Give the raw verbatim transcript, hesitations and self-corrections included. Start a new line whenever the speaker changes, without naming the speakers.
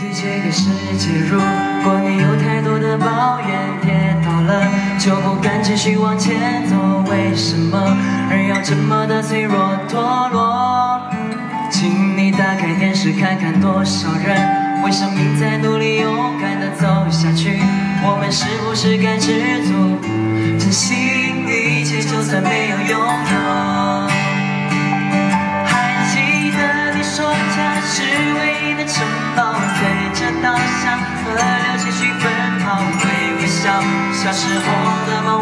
对这个世界，如果你有太多的抱怨，跌倒了就不敢继续往前走。为什么人要这么的脆弱堕落？请你打开电视看看，多少人为生命在努力，勇敢的走下去。我们是不是该知足，珍惜一切，就算没有拥有？还记得你说家是唯一的城堡，对着稻香河流继续奔跑，会微笑，小时候的梦